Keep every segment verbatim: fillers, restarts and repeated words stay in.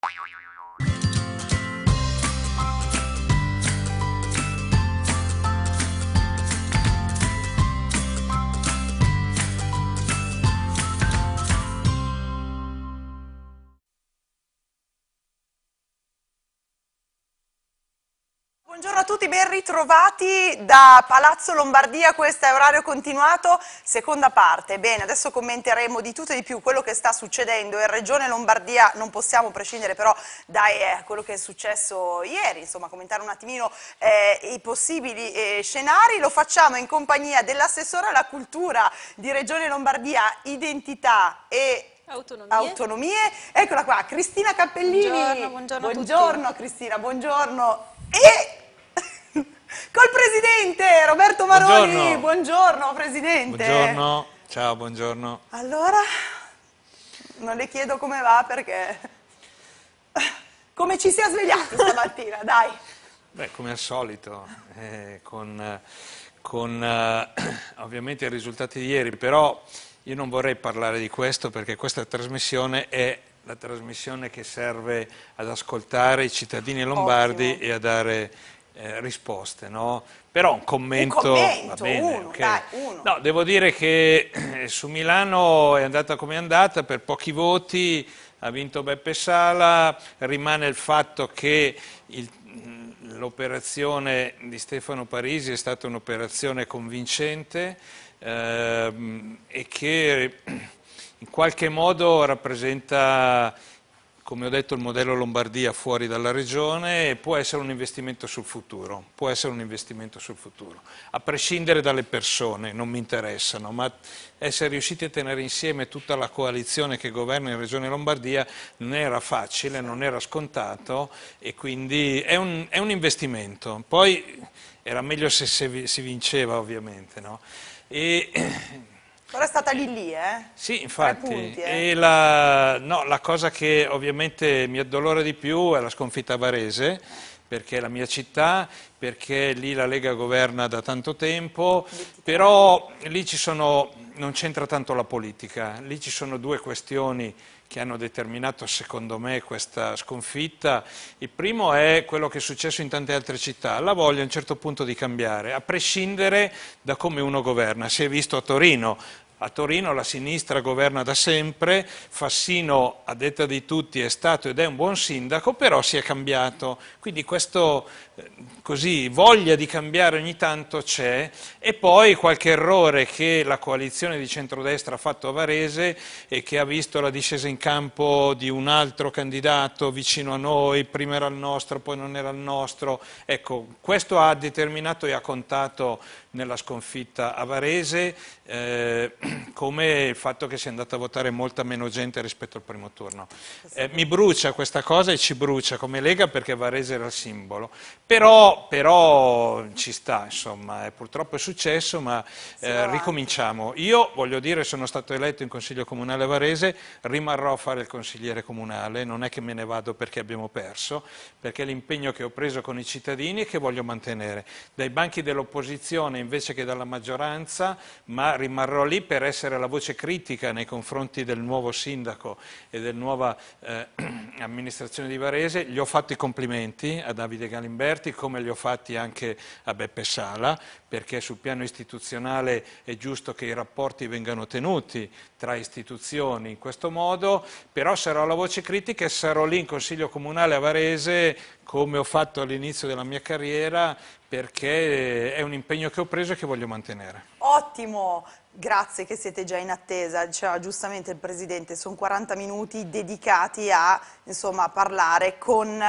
Buongiorno a tutti, ben ritrovati da Palazzo Lombardia, questo è Orario Continuato, seconda parte. Bene, adesso commenteremo di tutto e di più quello che sta succedendo in Regione Lombardia, non possiamo prescindere però da eh, quello che è successo ieri, insomma commentare un attimino eh, i possibili eh, scenari. Lo facciamo in compagnia dell'assessore alla cultura di Regione Lombardia, identità e Autonomie. autonomie. Eccola qua, Cristina Cappellini. Buongiorno, buongiorno a tutti. Buongiorno Cristina, buongiorno. E col presidente Roberto Maroni. Buongiorno. Buongiorno presidente. Buongiorno, ciao, buongiorno. Allora, non le chiedo come va perché come ci si è svegliati stamattina, dai. Beh, come al solito, eh, con, con eh, ovviamente i risultati di ieri, però io non vorrei parlare di questo perché questa trasmissione è la trasmissione che serve ad ascoltare i cittadini lombardi Ottimo. e a dare eh, risposte, no? Però un commento, Un commento, va bene, uno, okay. dai, uno. No, devo dire che eh, su Milano è andata come è andata, per pochi voti, ha vinto Beppe Sala, rimane il fatto che il l'operazione di Stefano Parisi è stata un'operazione convincente ehm, e che in qualche modo rappresenta, come ho detto, il modello Lombardia fuori dalla regione e può essere un investimento sul futuro, può essere un investimento sul futuro, a prescindere dalle persone, non mi interessano, ma essere riusciti a tenere insieme tutta la coalizione che governa in Regione Lombardia non era facile, non era scontato e quindi è un, è un investimento. Poi era meglio se, se si vinceva ovviamente, no? E, Però è stata lì lì, eh? sì, infatti, Tre punti, eh? e la, no, la cosa che ovviamente mi addolora di più è la sconfitta a Varese, perché è la mia città, perché lì la Lega governa da tanto tempo, però lì ci sono, non c'entra tanto la politica, lì ci sono due questioni che hanno determinato secondo me questa sconfitta. Il primo è quello che è successo in tante altre città, la voglia a un certo punto di cambiare, a prescindere da come uno governa. Si è visto a Torino. A Torino la sinistra governa da sempre, Fassino a detta di tutti è stato ed è un buon sindaco, però si è cambiato, quindi questo eh, così voglia di cambiare ogni tanto c'è e poi qualche errore che la coalizione di centrodestra ha fatto a Varese e che ha visto la discesa in campo di un altro candidato vicino a noi, prima era il nostro, poi non era il nostro, ecco, questo ha determinato e ha contato nella sconfitta a Varese, eh, come il fatto che sia andata a votare molta meno gente rispetto al primo turno. Eh, mi brucia questa cosa e ci brucia come Lega perché Varese era il simbolo, però, però ci sta, insomma, eh, purtroppo è successo, ma eh, ricominciamo. Io voglio dire, sono stato eletto in Consiglio Comunale a Varese, rimarrò a fare il consigliere comunale, non è che me ne vado perché abbiamo perso, perché l'impegno che ho preso con i cittadini e che voglio mantenere. Dai banchi dell'opposizione invece che dalla maggioranza, ma rimarrò lì per essere la voce critica nei confronti del nuovo sindaco e della nuova eh, amministrazione di Varese. Gli ho fatto i complimenti a Davide Galimberti, come li ho fatti anche a Beppe Sala, perché sul piano istituzionale è giusto che i rapporti vengano tenuti tra istituzioni in questo modo, però sarò la voce critica e sarò lì in Consiglio Comunale a Varese come ho fatto all'inizio della mia carriera, perché è un impegno che ho preso e che voglio mantenere. Ottimo, grazie che siete già in attesa, diceva giustamente il Presidente, sono quaranta minuti dedicati a insomma, parlare con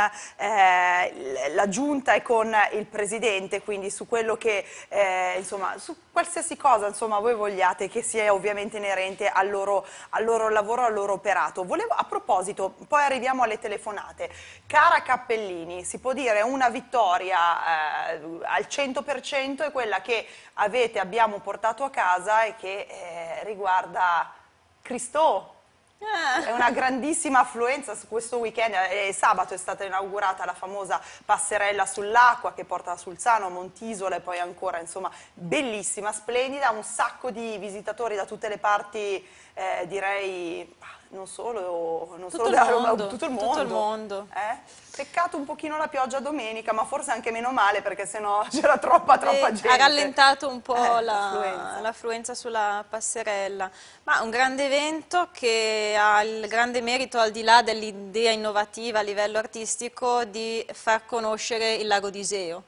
eh, la Giunta e con il Presidente, quindi su quello che, eh, insomma, su qualsiasi cosa insomma, voi vogliate che sia ovviamente inerente al loro, al loro lavoro, al loro operato. Volevo, a proposito, poi arriviamo alle telefonate, cara Cappellini, si può dire una vittoria eh, al cento per cento è quella che avete, abbiamo portato a casa e che eh, riguarda Cristo. È una grandissima affluenza su questo weekend, eh, sabato è stata inaugurata la famosa passerella sull'acqua che porta da Sulzano a Montisola e poi ancora, insomma, bellissima, splendida, un sacco di visitatori da tutte le parti, eh, direi non solo, non Tutto solo il della Roma, mondo, tutto il mondo. tutto il mondo. Eh? Peccato un pochino la pioggia domenica, ma forse anche meno male perché sennò c'era troppa troppa Beh, gente. ha rallentato un po' Eh, la- l'affluenza sulla passerella, ma un grande evento che ha il grande merito, al di là dell'idea innovativa a livello artistico, di far conoscere il lago di Iseo.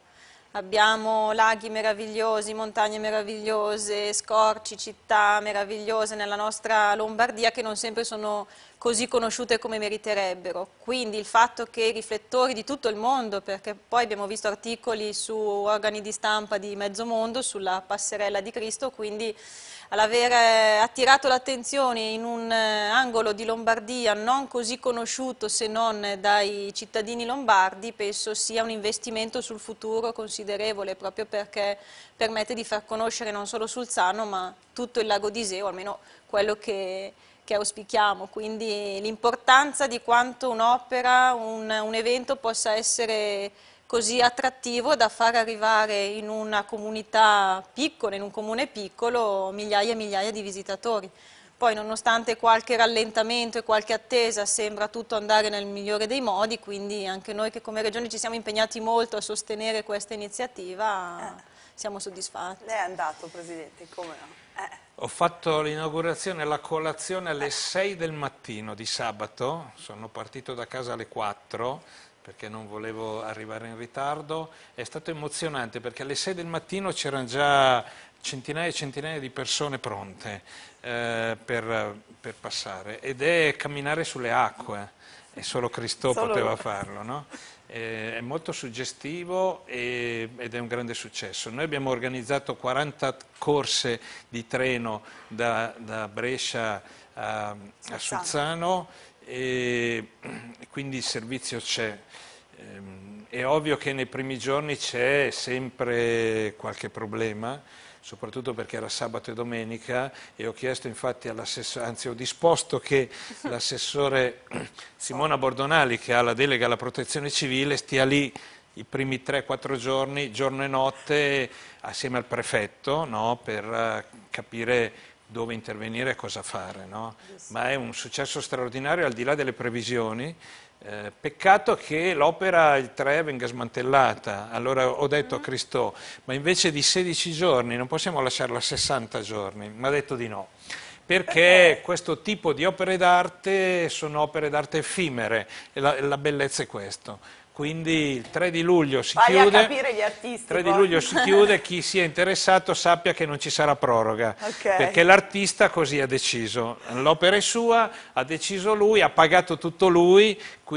Abbiamo laghi meravigliosi, montagne meravigliose, scorci, città meravigliose nella nostra Lombardia che non sempre sono così conosciute come meriterebbero. Quindi il fatto che i riflettori di tutto il mondo, perché poi abbiamo visto articoli su organi di stampa di mezzo mondo sulla passerella di Cristo, quindi all'aver attirato l'attenzione in un angolo di Lombardia non così conosciuto se non dai cittadini lombardi, penso sia un investimento sul futuro considerevole, proprio perché permette di far conoscere non solo Sulzano ma tutto il lago di Iseo, almeno quello che, che auspichiamo. Quindi l'importanza di quanto un'opera, un, un evento possa essere così attrattivo da far arrivare in una comunità piccola, in un comune piccolo, migliaia e migliaia di visitatori. Poi nonostante qualche rallentamento e qualche attesa sembra tutto andare nel migliore dei modi, quindi anche noi che come Regione ci siamo impegnati molto a sostenere questa iniziativa Eh. siamo soddisfatti. Lei è andato, Presidente, come no? Eh. Ho fatto l'inaugurazione e la colazione alle sei del mattino di sabato, sono partito da casa alle quattro perché non volevo arrivare in ritardo. È stato emozionante perché alle sei del mattino c'erano già centinaia e centinaia di persone pronte eh, per, per passare, ed è camminare sulle acque, e solo Cristo Solo poteva lui. farlo, no? Eh, è molto suggestivo e, ed è un grande successo. Noi abbiamo organizzato quaranta corse di treno da, da Brescia a, a Sulzano, e quindi il servizio c'è. È ovvio che nei primi giorni c'è sempre qualche problema, soprattutto perché era sabato e domenica, e ho chiesto infatti all'assessore, anzi ho disposto che l'assessore Simona Bordonali, che ha la delega alla protezione civile, stia lì i primi tre quattro giorni, giorno e notte, assieme al prefetto, no? Per capire dove intervenire e cosa fare, no? Ma è un successo straordinario al di là delle previsioni. Eh, peccato che l'opera il tre venga smantellata. Allora ho detto a Cristo, ma invece di sedici giorni non possiamo lasciarla a sessanta giorni? Mi ha detto di no, perché questo tipo di opere d'arte sono opere d'arte effimere, e la, la bellezza è questo. Quindi il tre di luglio si Vai chiude, a capire gli artisti, tre di poi. luglio si chiude, chi sia interessato sappia che non ci sarà proroga, Ok. perché l'artista così ha deciso, l'opera è sua, ha deciso lui, ha pagato tutto lui,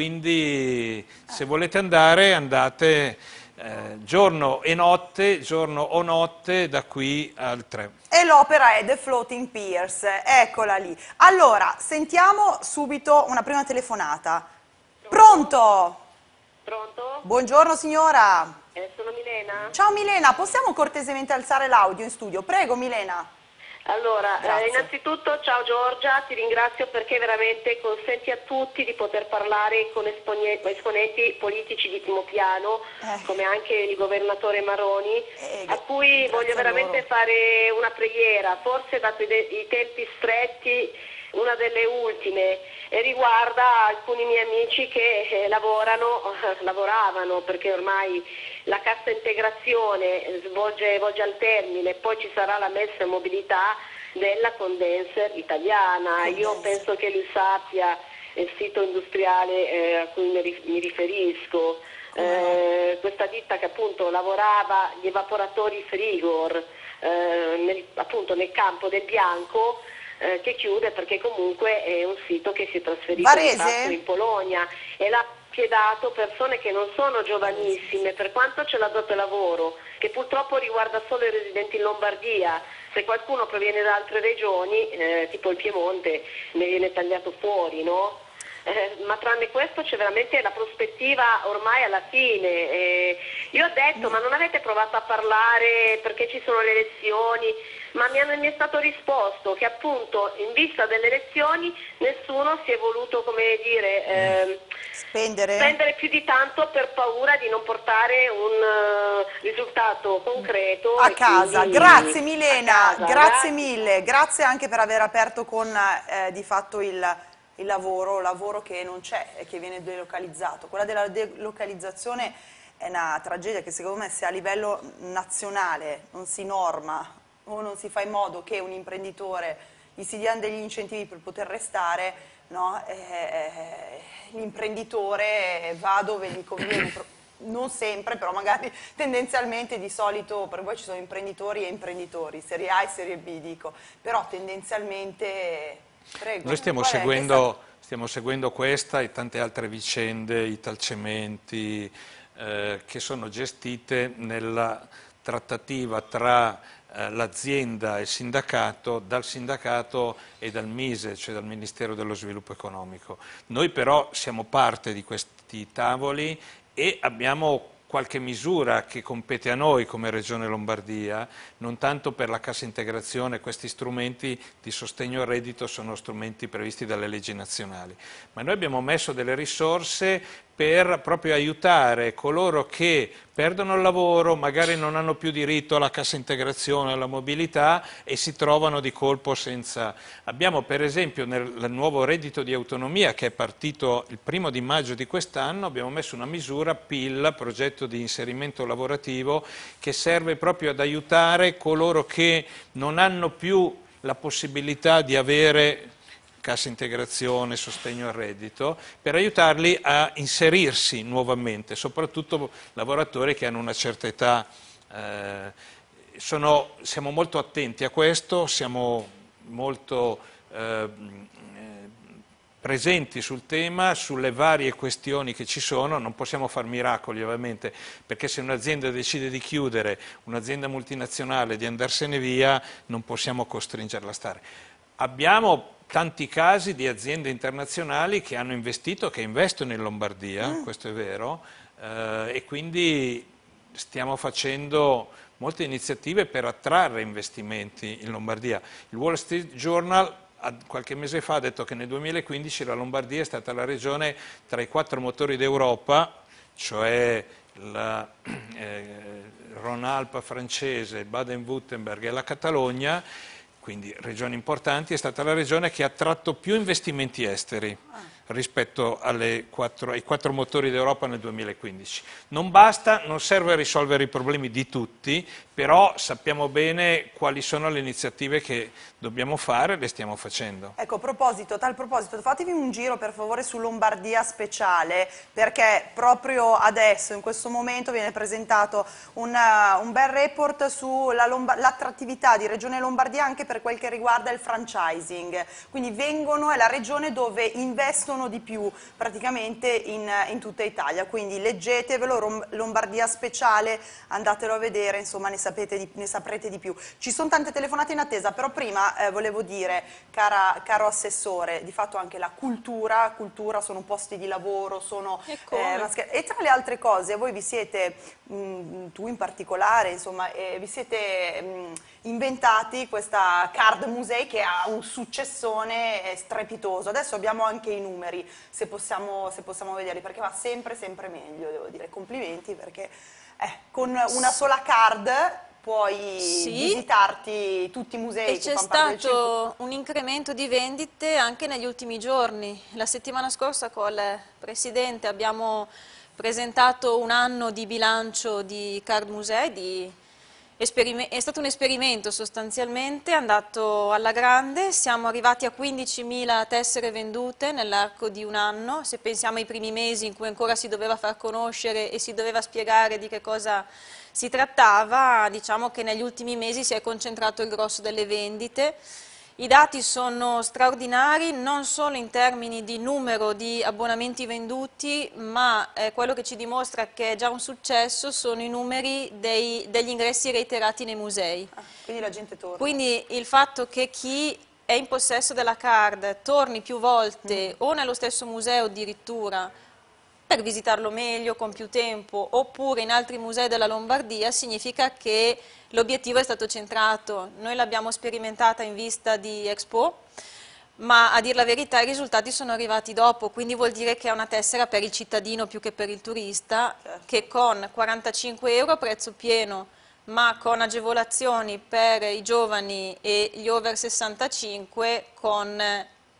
quindi se volete andare andate eh, giorno e notte, giorno o notte da qui al tre. E l'opera è The Floating Piers, eccola lì. Allora, sentiamo subito una prima telefonata. Pronto? Pronto? Buongiorno signora. Eh, sono Milena. Ciao Milena, possiamo cortesemente alzare l'audio in studio? Prego Milena. Allora, Grazie. eh, innanzitutto ciao Giorgia, ti ringrazio perché veramente consenti a tutti di poter parlare con espone- esponenti politici di primo piano, Eh. come anche il governatore Maroni, Eh, a cui grazie voglio a veramente loro. fare una preghiera, forse dato i, de- i tempi stretti, una delle ultime, e riguarda alcuni miei amici che eh, lavorano, eh, lavoravano, perché ormai la cassa integrazione svolge, volge al termine, poi ci sarà la messa in mobilità della condenser italiana. Condenser. Io penso che lui sappia il sito industriale eh, a cui mi, ri- mi riferisco. Eh, questa ditta che appunto lavorava gli evaporatori Frigor eh, nel, appunto nel campo del bianco, eh, che chiude perché comunque è un sito che si è trasferito di Varese? fatto in Polonia e l'ha piedato persone che non sono giovanissime, per quanto c'è la dote lavoro, che purtroppo riguarda solo i residenti in Lombardia. Se qualcuno proviene da altre regioni, eh, tipo il Piemonte, ne viene tagliato fuori, no? Eh, ma tranne questo c'è veramente la prospettiva ormai alla fine. Eh, io ho detto, ma non avete provato a parlare perché ci sono le elezioni? Ma mi, hanno, mi è stato risposto che appunto in vista delle elezioni nessuno si è voluto, come dire, eh, Spendere? spendere più di tanto per paura di non portare un uh, risultato concreto. A e casa. quindi Grazie a Milena, casa. grazie Grazie. mille, grazie anche per aver aperto con eh, di fatto il il lavoro, lavoro che non c'è e che viene delocalizzato. Quella della delocalizzazione è una tragedia che secondo me, se a livello nazionale non si norma o non si fa in modo che un imprenditore gli si diano degli incentivi per poter restare, no? eh, l'imprenditore va dove gli conviene, non sempre, però magari tendenzialmente, di solito, per voi ci sono imprenditori e imprenditori, serie A e serie B dico, però tendenzialmente, prego. Noi stiamo Qual è seguendo, questa? stiamo seguendo questa e tante altre vicende, Italcementi, eh, che sono gestite nella trattativa tra eh, l'azienda e il sindacato, dal sindacato e dal MISE, cioè dal Ministero dello Sviluppo Economico. Noi però siamo parte di questi tavoli e abbiamo qualche misura che compete a noi come Regione Lombardia, non tanto per la cassa integrazione, questi strumenti di sostegno al reddito sono strumenti previsti dalle leggi nazionali, ma noi abbiamo messo delle risorse per proprio aiutare coloro che perdono il lavoro, magari non hanno più diritto alla cassa integrazione, alla mobilità e si trovano di colpo senza. Abbiamo per esempio nel, nel nuovo reddito di autonomia che è partito il primo di maggio di quest'anno, abbiamo messo una misura P I L, progetto di inserimento lavorativo, che serve proprio ad aiutare coloro che non hanno più la possibilità di avere cassa integrazione, sostegno al reddito, per aiutarli a inserirsi nuovamente, soprattutto lavoratori che hanno una certa età. Eh, sono, siamo molto attenti a questo, siamo molto eh, presenti sul tema, sulle varie questioni che ci sono, non possiamo far miracoli ovviamente, perché se un'azienda decide di chiudere, un'azienda multinazionale di andarsene via, non possiamo costringerla a stare. Abbiamo tanti casi di aziende internazionali che hanno investito, che investono in Lombardia, mm. questo è vero, eh, e quindi stiamo facendo molte iniziative per attrarre investimenti in Lombardia. Il Wall Street Journal qualche mese fa ha detto che nel duemilaquindici la Lombardia è stata la regione tra i quattro motori d'Europa, cioè la eh, Rhône-Alpes francese, Baden-Württemberg e la Catalogna, quindi regioni importanti, è stata la regione che ha attratto più investimenti esteri rispetto alle quattro, ai quattro motori d'Europa nel duemilaquindici. Non basta, non serve a risolvere i problemi di tutti, però sappiamo bene quali sono le iniziative che dobbiamo fare e le stiamo facendo. Ecco, a proposito, a tal proposito, fatevi un giro per favore su Lombardia Speciale, perché proprio adesso, in questo momento, viene presentato una, un bel report sull'attrattività di Regione Lombardia anche per quel che riguarda il franchising. Quindi vengono, è la regione dove investono di più praticamente in, in tutta Italia, quindi leggetevelo, Lombardia Speciale, andatelo a vedere, insomma ne, sapete di, ne saprete di più. Ci sono tante telefonate in attesa, però prima eh, volevo dire, cara, caro Assessore, di fatto anche la cultura, cultura sono posti di lavoro, sono e, eh, e tra le altre cose voi vi siete, mh, tu in particolare, insomma, eh, vi siete mh, inventati questa Card Musei che ha un successone strepitoso. Adesso abbiamo anche i numeri, se possiamo, se possiamo vederli, perché va sempre sempre meglio, devo dire. Complimenti, perché eh, con una sola card puoi sì, visitarti tutti i musei. E c'è stato un incremento di vendite anche negli ultimi giorni. La settimana scorsa con il Presidente abbiamo presentato un anno di bilancio di Card Musei, di è stato un esperimento sostanzialmente, è andato alla grande, siamo arrivati a quindicimila tessere vendute nell'arco di un anno, se pensiamo ai primi mesi in cui ancora si doveva far conoscere e si doveva spiegare di che cosa si trattava, diciamo che negli ultimi mesi si è concentrato il grosso delle vendite. I dati sono straordinari non solo in termini di numero di abbonamenti venduti, ma eh, quello che ci dimostra che è già un successo sono i numeri dei, degli ingressi reiterati nei musei. Ah, quindi la gente torna. Quindi il fatto che chi è in possesso della card torni più volte mm. o nello stesso museo addirittura per visitarlo meglio, con più tempo, oppure in altri musei della Lombardia, significa che l'obiettivo è stato centrato. Noi l'abbiamo sperimentata in vista di Expo, ma a dir la verità i risultati sono arrivati dopo, quindi vuol dire che è una tessera per il cittadino più che per il turista, certo, che con quarantacinque euro a prezzo pieno, ma con agevolazioni per i giovani e gli over sessantacinque con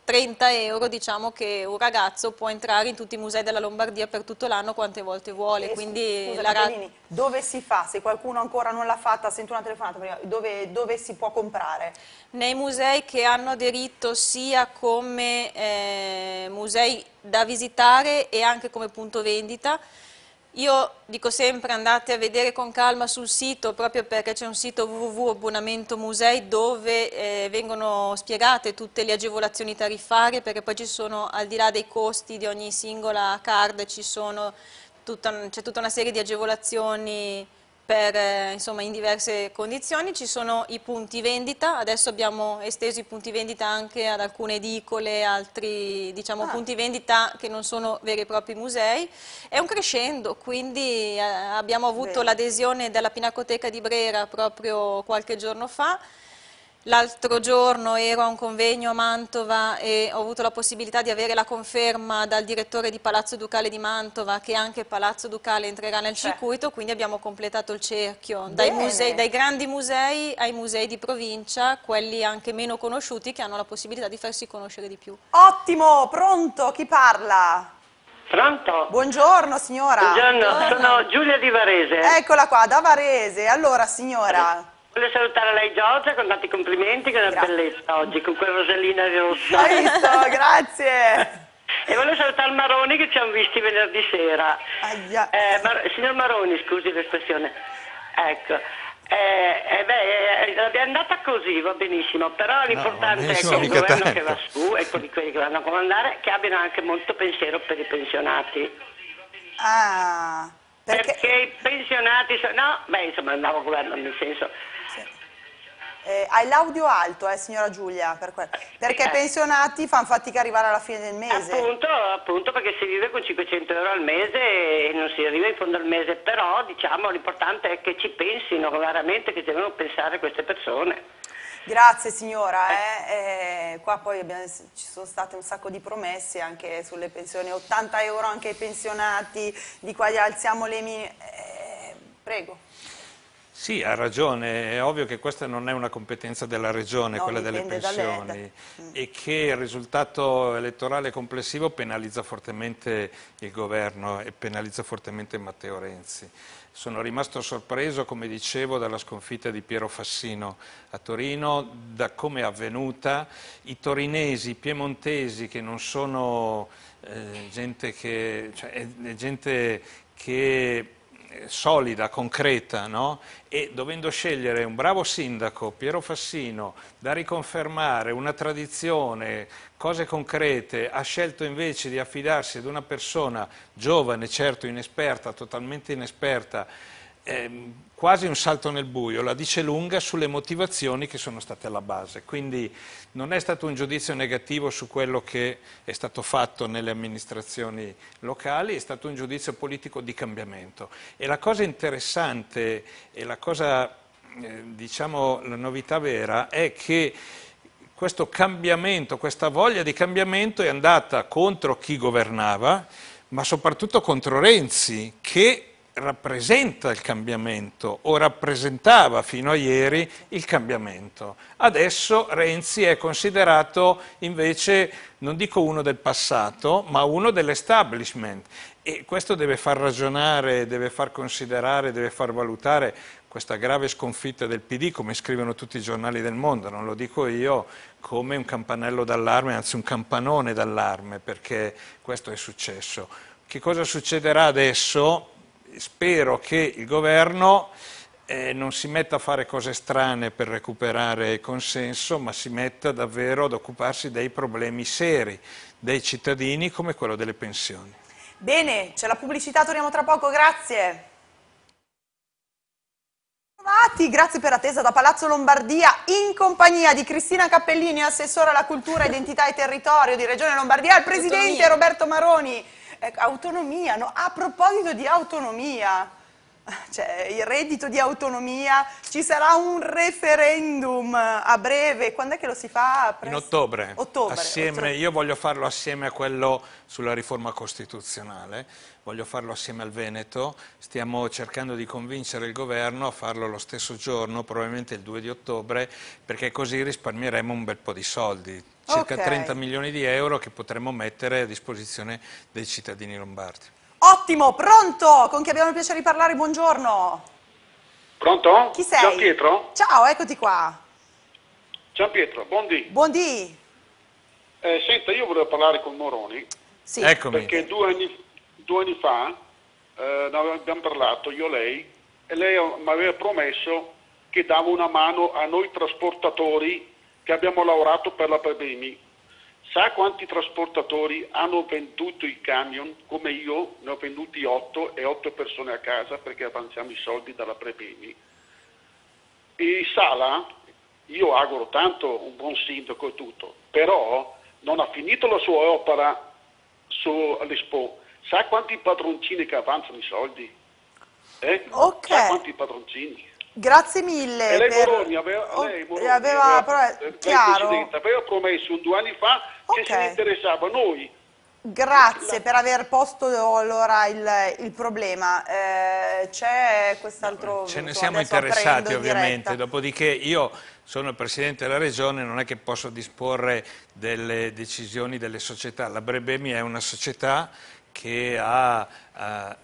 trenta euro, diciamo che un ragazzo può entrare in tutti i musei della Lombardia per tutto l'anno quante volte vuole. E Quindi scusa, la Cappellini, dove si fa? Se qualcuno ancora non l'ha fatta, sento una telefonata prima, dove, dove si può comprare? Nei musei che hanno aderito sia come eh, musei da visitare e anche come punto vendita. Io dico sempre andate a vedere con calma sul sito, proprio perché c'è un sito w w w punto abbonamento musei dove eh, vengono spiegate tutte le agevolazioni tariffarie, perché poi ci sono, al di là dei costi di ogni singola card, ci sono tutta, c'è tutta una serie di agevolazioni per, eh, insomma, in diverse condizioni. Ci sono i punti vendita, adesso abbiamo esteso i punti vendita anche ad alcune edicole, altri diciamo, ah. punti vendita che non sono veri e propri musei. È un crescendo, quindi eh, abbiamo avuto l'adesione della Pinacoteca di Brera proprio qualche giorno fa. L'altro giorno ero a un convegno a Mantova e ho avuto la possibilità di avere la conferma dal direttore di Palazzo Ducale di Mantova che anche Palazzo Ducale entrerà nel Cioè. circuito, quindi abbiamo completato il cerchio, dai, musei, dai grandi musei ai musei di provincia, quelli anche meno conosciuti che hanno la possibilità di farsi conoscere di più. Ottimo, pronto, chi parla? Pronto? Buongiorno signora. Buongiorno, Buongiorno. sono Giulia di Varese. Eccola qua, da Varese. Allora signora... Voglio salutare lei Giorgia con tanti complimenti, che è una Grazie. bellezza oggi, con quel rosellina rossa. Hai visto? Grazie. E voglio salutare il Maroni che ci hanno visti venerdì sera. Aia. Eh, Mar- signor Maroni, scusi l'espressione. Ecco. Eh, eh, beh, eh, è andata così, va benissimo, però l'importante è benissimo, con il mica governo tanto. che va su e con di quelli che vanno a comandare che abbiano anche molto pensiero per i pensionati. Ah, perché... Perché i pensionati sono... No, beh, insomma, il nuovo governo nel senso... Eh, hai l'audio alto, eh, signora Giulia, per que- perché i Eh. pensionati fanno fatica ad arrivare alla fine del mese. Appunto, appunto, perché si vive con cinquecento euro al mese e non si arriva in fondo al mese, però diciamo l'importante è che ci pensino veramente, che devono pensare queste persone. Grazie signora, eh. Eh, qua poi abbiamo, ci sono state un sacco di promesse anche sulle pensioni, ottanta euro anche ai pensionati, di qua gli alziamo le mie... Eh, prego. Sì, ha ragione, è ovvio che questa non è una competenza della Regione, No, quella delle dipende dalle- pensioni, da- mm. e che il risultato elettorale complessivo penalizza fortemente il governo e penalizza fortemente Matteo Renzi. Sono rimasto sorpreso, come dicevo, dalla sconfitta di Piero Fassino a Torino, da come è avvenuta. I torinesi, i piemontesi, che non sono eh, gente che... Cioè, è, è gente che... solida, concreta, no? E dovendo scegliere un bravo sindaco, Piero Fassino, da riconfermare, una tradizione, cose concrete, ha scelto invece di affidarsi ad una persona giovane, certo inesperta, totalmente inesperta, ehm, quasi un salto nel buio, la dice lunga sulle motivazioni che sono state alla base. Quindi non è stato un giudizio negativo su quello che è stato fatto nelle amministrazioni locali, è stato un giudizio politico di cambiamento. E la cosa interessante e la cosa, eh, diciamo, la novità vera è che questo cambiamento, questa voglia di cambiamento è andata contro chi governava, ma soprattutto contro Renzi, che rappresenta il cambiamento o rappresentava fino a ieri il cambiamento. Adesso Renzi è considerato invece, non dico uno del passato, ma uno dell'establishment, e questo deve far ragionare, deve far considerare, deve far valutare questa grave sconfitta del P D, come scrivono tutti i giornali del mondo, non lo dico io, come un campanello d'allarme, anzi un campanone d'allarme, perché questo è successo. Che cosa succederà adesso? Spero che il governo eh, non si metta a fare cose strane per recuperare consenso, ma si metta davvero ad occuparsi dei problemi seri dei cittadini, come quello delle pensioni. Bene, c'è la pubblicità, torniamo tra poco, grazie. Grazie per l'attesa da Palazzo Lombardia, in compagnia di Cristina Cappellini, assessora alla cultura, identità e territorio di Regione Lombardia, il presidente Autonomia. Roberto Maroni. Ecco, autonomia, no? A proposito di autonomia, Cioè, il reddito di autonomia, ci sarà un referendum a breve, quando è che lo si fa? In ottobre, ottobre, assieme, ottobre. io voglio farlo assieme a quello sulla riforma costituzionale, voglio farlo assieme al Veneto, stiamo cercando di convincere il governo a farlo lo stesso giorno, probabilmente il due di ottobre, perché così risparmieremo un bel po' di soldi, circa Ok. trenta milioni di euro che potremo mettere a disposizione dei cittadini lombardi. Ottimo, pronto? Con chi abbiamo il piacere di parlare? Buongiorno. Pronto? Chi sei? Gian Pietro? Ciao, eccoti qua. Gian Pietro, buondì. Buondì. Eh, senta, io volevo parlare con Moroni, Sì. Eccomi. perché due anni, due anni fa eh, ne abbiamo parlato, io e lei, e lei mi aveva promesso che dava una mano a noi trasportatori che abbiamo lavorato per la Prebemi. Sa quanti trasportatori hanno venduto i camion? Come io ne ho venduti otto e otto persone a casa perché avanziamo i soldi dalla Prebemi. E Sala, io auguro tanto un buon sindaco e tutto, però non ha finito la sua opera sull'Expo. Sa quanti padroncini che avanzano i soldi? Eh? Ok. Sa quanti padroncini? Grazie mille. E lei per- Moroni aveva, Oh, lei, Moroni, aveva, aveva- però- lei chiaro. Presidente, aveva promesso un due anni fa che Ok. se ne interessava noi. Grazie per aver posto allora il, il problema. Eh, c'è quest'altro... Ce ne insomma, siamo adesso interessati apprendo in ovviamente, diretta. dopodiché io sono il Presidente della Regione, non è che posso disporre delle decisioni delle società. La Brebemi è una società che ha eh,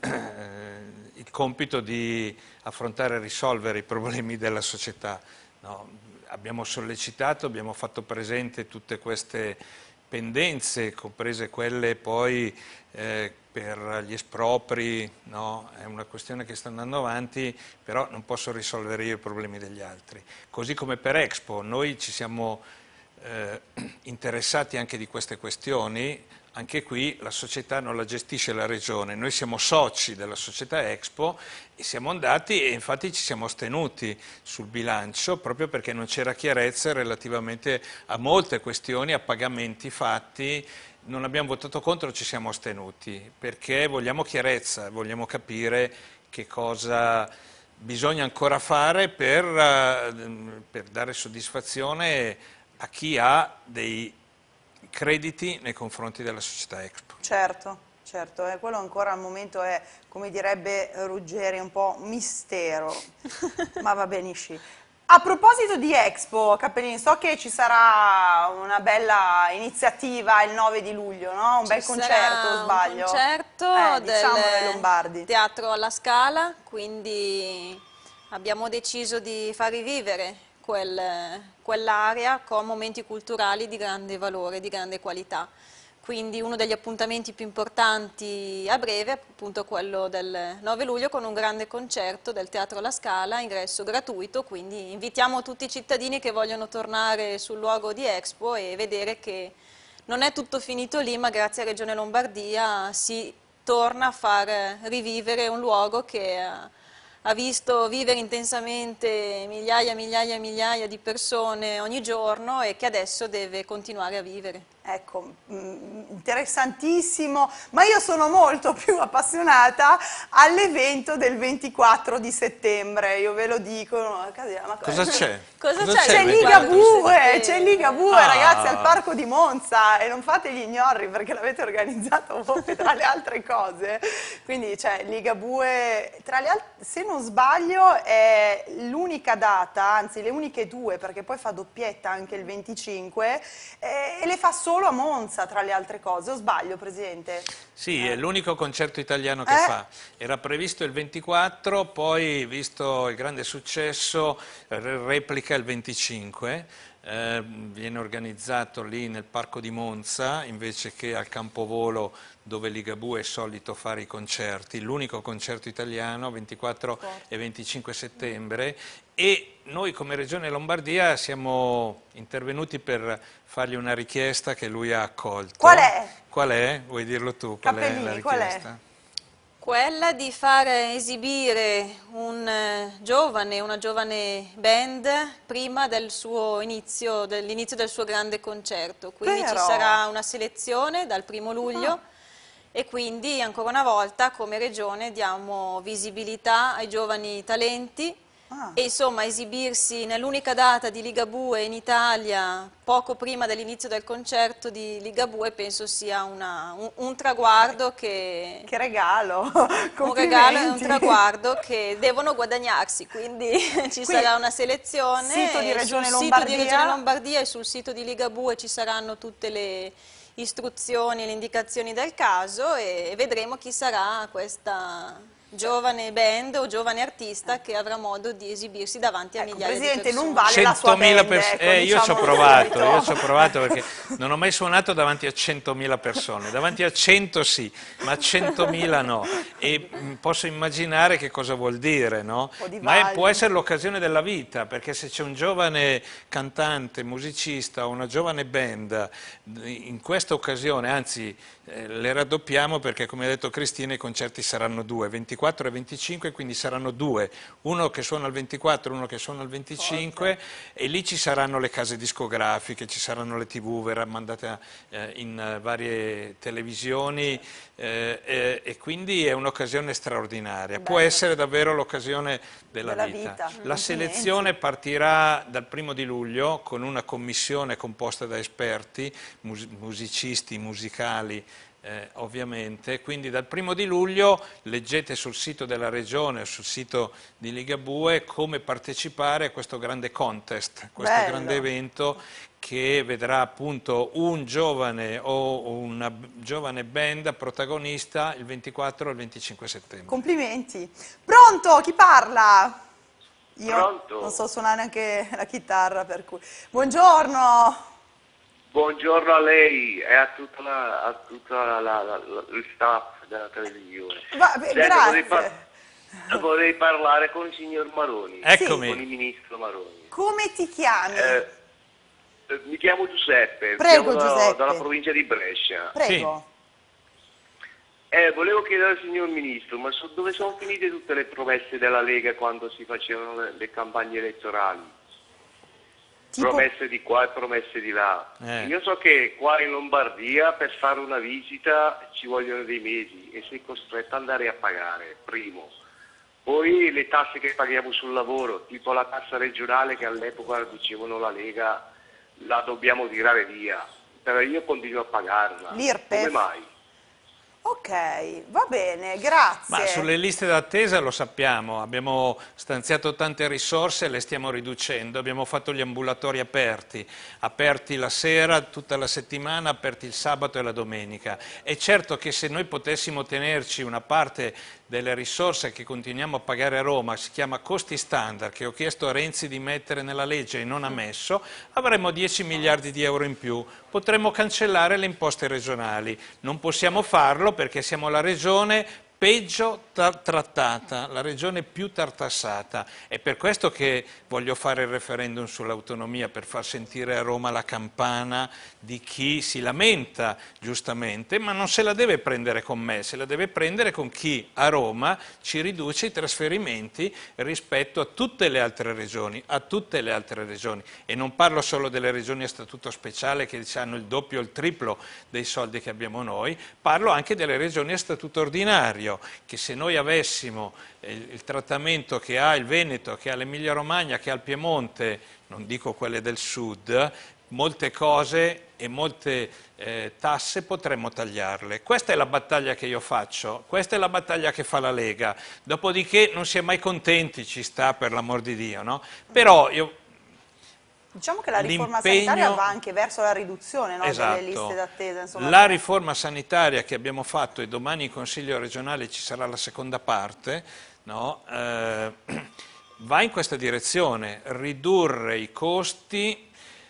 il compito di affrontare e risolvere i problemi della società. No, abbiamo sollecitato, abbiamo fatto presente tutte queste pendenze, comprese quelle poi eh, per gli espropri, no? È una questione che sta andando avanti, però non posso risolvere io i problemi degli altri. Così come per Expo, noi ci siamo eh, interessati anche di queste questioni. Anche qui la società non la gestisce la regione, noi siamo soci della società Expo e siamo andati e infatti ci siamo astenuti sul bilancio proprio perché non c'era chiarezza relativamente a molte questioni, a pagamenti fatti. Non abbiamo votato contro, ci siamo astenuti perché vogliamo chiarezza, vogliamo capire che cosa bisogna ancora fare per, per dare soddisfazione a chi ha dei crediti nei confronti della società Expo. Certo, certo, eh, quello ancora al momento è, come direbbe Ruggeri, un po' mistero, ma va benissimo. A proposito di Expo, Cappellini, so che ci sarà una bella iniziativa il nove di luglio, no? Un Ci bel concerto, o sbaglio? Un concerto eh, del diciamo ai Lombardi. Teatro alla Scala, quindi abbiamo deciso di far rivivere quel, quell'area con momenti culturali di grande valore, di grande qualità. Quindi uno degli appuntamenti più importanti a breve è appunto quello del nove luglio con un grande concerto del Teatro La Scala, ingresso gratuito, quindi invitiamo tutti i cittadini che vogliono tornare sul luogo di Expo e vedere che non è tutto finito lì, ma grazie a Regione Lombardia si torna a far rivivere un luogo che ha, ha visto vivere intensamente migliaia e migliaia e migliaia di persone ogni giorno e che adesso deve continuare a vivere. Ecco, mh, interessantissimo, ma io sono molto più appassionata all'evento del ventiquattro di settembre, io ve lo dico. Ma Cosa c'è? Cosa Cosa c'è? C'è il Ligabue, settembre? c'è Ligabue Ah. ragazzi al Parco di Monza e non fate gli ignorri perché l'avete organizzato voi tra le altre cose. Quindi c'è Ligabue, tra le altre, se non sbaglio è l'unica data, anzi le uniche due perché poi fa doppietta anche il venticinque eh, e le fa solo a Monza tra le altre cose, o sbaglio Presidente? Sì, è l'unico concerto italiano che Eh. fa. Era previsto il ventiquattro, poi visto il grande successo replica il venticinque, eh, viene organizzato lì nel Parco di Monza invece che al Campovolo dove Ligabue è solito fare i concerti, l'unico concerto italiano ventiquattro e venticinque settembre e noi come Regione Lombardia siamo intervenuti per fargli una richiesta che lui ha accolto. Qual è? Qual è? Vuoi dirlo tu? Qual è la Cappellini, qual è? richiesta? Quella di far esibire un eh, giovane, una giovane band prima del suo inizio, dell'inizio del suo grande concerto. Quindi Però- ci sarà una selezione dal primo luglio e quindi ancora una volta come Regione diamo visibilità ai giovani talenti. Ah. E insomma esibirsi nell'unica data di Ligabue in Italia poco prima dell'inizio del concerto di Ligabue penso sia una, un, un traguardo che... Che regalo! Un regalo e un traguardo che devono guadagnarsi, quindi ci Qui, sarà una selezione. Sito di Regione sul Lombardia. sito di Regione Lombardia e sul sito di Ligabue ci saranno tutte le istruzioni e le indicazioni del caso e vedremo chi sarà questa giovane band o giovane artista che avrà modo di esibirsi davanti a Ecco, migliaia Presidente, di persone. non vale la sua band, pers- ecco, eh, io ci ho diciamo provato, subito. io ci ho provato perché non ho mai suonato davanti a centomila persone, davanti a cento sì, ma a centomila no, e mh, posso immaginare che cosa vuol dire, no? Ma è, può essere l'occasione della vita, perché se c'è un giovane cantante, musicista o una giovane band in questa occasione, anzi eh, le raddoppiamo perché come ha detto Cristina i concerti saranno due, ventiquattro e venticinque, quindi saranno due, uno che suona al ventiquattro, uno che suona al venticinque e lì ci saranno le case discografiche, ci saranno le tv, verrà mandata eh, in uh, varie televisioni eh, eh, e quindi è un'occasione straordinaria, può essere davvero l'occasione della, della vita. vita. La selezione partirà dal primo di luglio con una commissione composta da esperti, mus- musicisti, musicali, Eh, ovviamente, quindi dal primo di luglio leggete sul sito della Regione o sul sito di Ligabue come partecipare a questo grande contest, questo Bello. grande evento che vedrà appunto un giovane o una giovane band protagonista il ventiquattro e il venticinque settembre. Complimenti. Pronto? Chi parla? Io Pronto? non so suonare neanche la chitarra, per cui... Buongiorno! Buongiorno a lei e a tutta la, a tutta la, la, la, il staff della televisione. Va, beh, Senta, grazie. vorrei, par- vorrei parlare con il signor Maroni, Eccomi. con il ministro Maroni. Come ti chiami? Eh, eh, mi chiamo Giuseppe, Prego, chiamo da- Giuseppe. dalla provincia di Brescia. Prego. Eh, volevo chiedere al signor ministro, ma so- dove sono finite tutte le promesse della Lega quando si facevano le, le campagne elettorali? Tipo... Promesse di qua e promesse di là. Eh. Io so che qua in Lombardia per fare una visita ci vogliono dei mesi e sei costretto ad andare a pagare, primo. Poi le tasse che paghiamo sul lavoro, tipo la tassa regionale che all'epoca dicevano la Lega, la dobbiamo tirare via. Però io continuo a pagarla. L'I R P E F. Come mai? Ok, va bene, grazie. Ma sulle liste d'attesa lo sappiamo, abbiamo stanziato tante risorse, le stiamo riducendo, abbiamo fatto gli ambulatori aperti, aperti la sera, tutta la settimana, aperti il sabato e la domenica. È certo che se noi potessimo tenerci una parte delle risorse che continuiamo a pagare a Roma, si chiama costi standard, che ho chiesto a Renzi di mettere nella legge e non ha messo, avremmo dieci miliardi di euro in più. Potremmo cancellare le imposte regionali. Non possiamo farlo perché siamo la regione peggio tra- trattata, la regione più tartassata. È per questo che voglio fare il referendum sull'autonomia, per far sentire a Roma la campana di chi si lamenta, giustamente, ma non se la deve prendere con me, se la deve prendere con chi a Roma ci riduce i trasferimenti rispetto a tutte le altre regioni, a tutte le altre regioni. E non parlo solo delle regioni a statuto speciale che hanno il doppio o il triplo dei soldi che abbiamo noi, parlo anche delle regioni a statuto ordinario, che se noi avessimo il, il trattamento che ha il Veneto, che ha l'Emilia Romagna, che ha il Piemonte, non dico quelle del sud, molte cose e molte eh, tasse potremmo tagliarle. Questa è la battaglia che io faccio, questa è la battaglia che fa la Lega, dopodiché non si è mai contenti, ci sta per l'amor di Dio, no? Però io... Diciamo che la riforma sanitaria va anche verso la riduzione, no, esatto. delle liste d'attesa. Insomma. La riforma sanitaria che abbiamo fatto, e domani in Consiglio regionale ci sarà la seconda parte, no, eh, va in questa direzione, ridurre i costi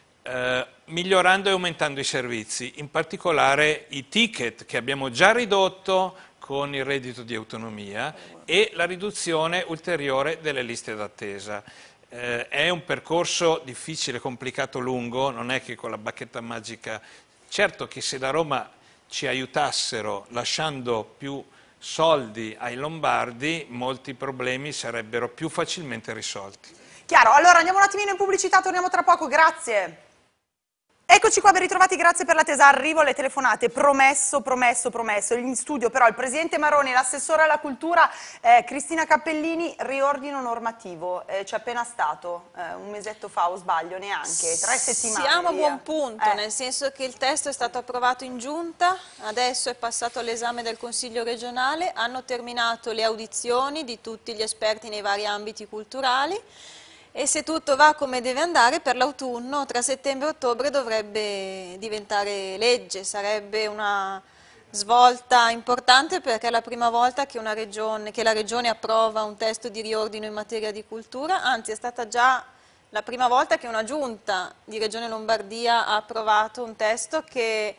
eh, migliorando e aumentando i servizi, in particolare i ticket che abbiamo già ridotto con il reddito di autonomia e la riduzione ulteriore delle liste d'attesa. Eh, è un percorso difficile, complicato, lungo, non è che con la bacchetta magica. Certo che se da Roma ci aiutassero lasciando più soldi ai lombardi, molti problemi sarebbero più facilmente risolti. Chiaro, allora andiamo un attimino in pubblicità, torniamo tra poco, grazie. Eccoci qua, ben ritrovati, grazie per l'attesa. Arrivo alle telefonate, promesso, promesso, promesso. In studio però il Presidente Maroni e l'assessore alla cultura eh, Cristina Cappellini, riordino normativo. Eh, c'è appena stato, eh, un mesetto fa o sbaglio, neanche, tre settimane. Siamo a via. buon punto, Eh. nel senso che il testo è stato approvato in giunta, adesso è passato all'esame del Consiglio regionale, hanno terminato le audizioni di tutti gli esperti nei vari ambiti culturali. E se tutto va come deve andare, per l'autunno, tra settembre e ottobre, dovrebbe diventare legge. Sarebbe una svolta importante perché è la prima volta che, una regione, che la Regione approva un testo di riordino in materia di cultura, anzi è stata già la prima volta che una giunta di Regione Lombardia ha approvato un testo che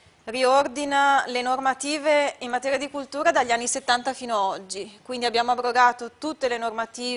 riordina le normative in materia di cultura dagli anni settanta fino ad oggi. Quindi abbiamo abrogato tutte le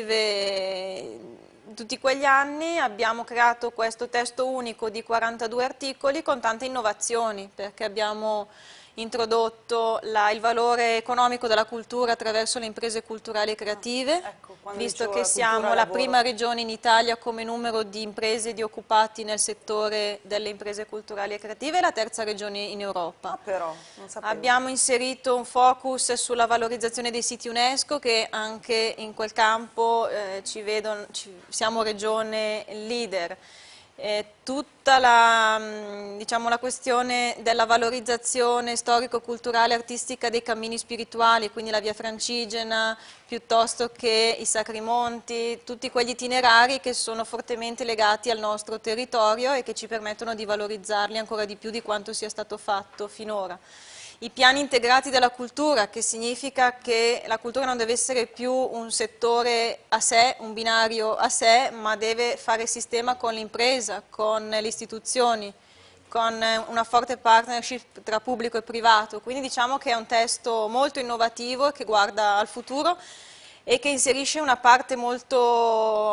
normative tutti quegli anni, abbiamo creato questo testo unico di quarantadue articoli con tante innovazioni, perché abbiamo introdotto la, il valore economico della cultura attraverso le imprese culturali e creative, Ecco, visto dicevo che la siamo cultura, la lavoro. prima regione in Italia come numero di imprese e di occupati nel settore delle imprese culturali e creative e la terza regione in Europa. Ah, però, non sapevo. Abbiamo inserito un focus sulla valorizzazione dei siti UNESCO, che anche in quel campo eh, ci vedono, ci, siamo regione leader. Eh, tutta la, mh, diciamo, la questione della valorizzazione storico-culturale artistica dei cammini spirituali, quindi la via Francigena, piuttosto che i Sacri Monti, tutti quegli itinerari che sono fortemente legati al nostro territorio e che ci permettono di valorizzarli ancora di più di quanto sia stato fatto finora. I piani integrati della cultura, che significa che la cultura non deve essere più un settore a sé, un binario a sé, ma deve fare sistema con l'impresa, con le istituzioni, con una forte partnership tra pubblico e privato. Quindi diciamo che è un testo molto innovativo che guarda al futuro e che inserisce una parte molto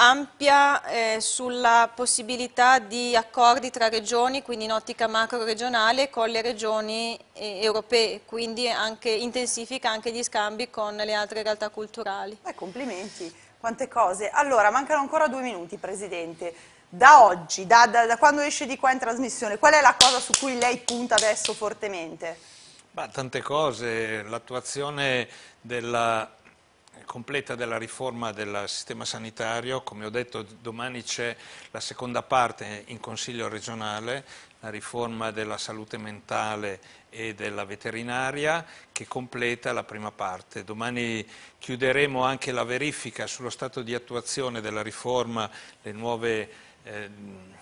ampia eh, sulla possibilità di accordi tra regioni, quindi in ottica macro regionale, con le regioni eh, europee, quindi anche, intensifica anche gli scambi con le altre realtà culturali. Beh, complimenti, quante cose. Allora, mancano ancora due minuti, Presidente. Da oggi, da, da, da quando esce di qua in trasmissione, qual è la cosa su cui lei punta adesso fortemente? Bah, tante cose, l'attuazione della completa della riforma del sistema sanitario, come ho detto domani c'è la seconda parte in Consiglio regionale, la riforma della salute mentale e della veterinaria che completa la prima parte. Domani chiuderemo anche la verifica sullo stato di attuazione della riforma, le nuove eh,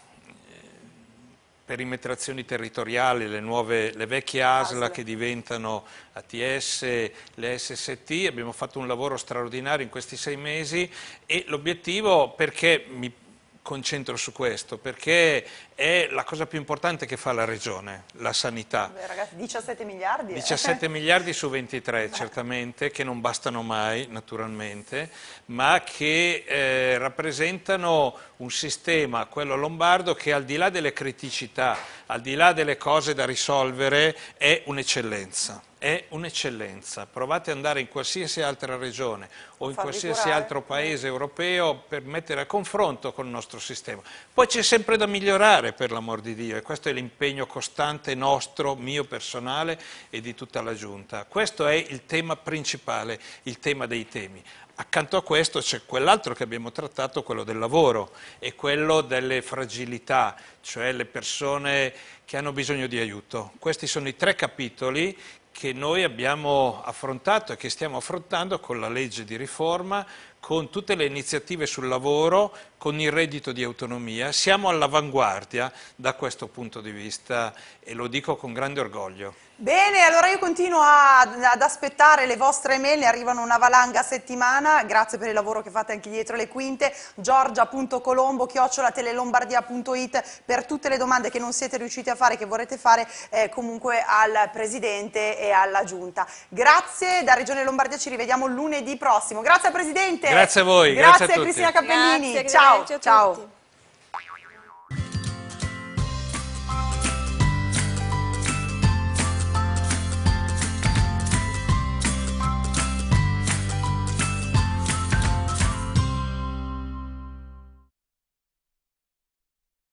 perimetrazioni territoriali, le, nuove, le vecchie A S L A che diventano A T S, le S S T, abbiamo fatto un lavoro straordinario in questi sei mesi e l'obiettivo, perché mi concentro su questo, perché è la cosa più importante che fa la Regione, la sanità. Beh, ragazzi, diciassette miliardi? Eh? diciassette miliardi su ventitré, certamente, che non bastano mai, naturalmente, ma che eh, rappresentano un sistema, quello lombardo, che al di là delle criticità, al di là delle cose da risolvere, è un'eccellenza. È un'eccellenza. Provate ad andare in qualsiasi altra regione o in qualsiasi curare. altro paese europeo per mettere a confronto con il nostro sistema. Poi c'è sempre da migliorare, per l'amor di Dio, e questo è l'impegno costante nostro, mio personale e di tutta la Giunta. Questo è il tema principale, il tema dei temi. Accanto a questo c'è quell'altro che abbiamo trattato, quello del lavoro e quello delle fragilità, cioè le persone che hanno bisogno di aiuto. Questi sono i tre capitoli che noi abbiamo affrontato e che stiamo affrontando con la legge di riforma, con tutte le iniziative sul lavoro, con il reddito di autonomia. Siamo all'avanguardia da questo punto di vista e lo dico con grande orgoglio. Bene, allora io continuo a, ad aspettare le vostre email, ne arrivano una valanga a settimana, grazie per il lavoro che fate anche dietro le quinte, giorgia punto colombo chiocciola telelombardia punto it per tutte le domande che non siete riusciti a fare, che vorrete fare eh, comunque al Presidente e alla Giunta. Grazie, da Regione Lombardia ci rivediamo lunedì prossimo. Grazie al Presidente. Grazie a voi. Grazie, grazie a a Cristina tutti. Cappellini. Grazie, ciao, arrivederci a ciao. tutti.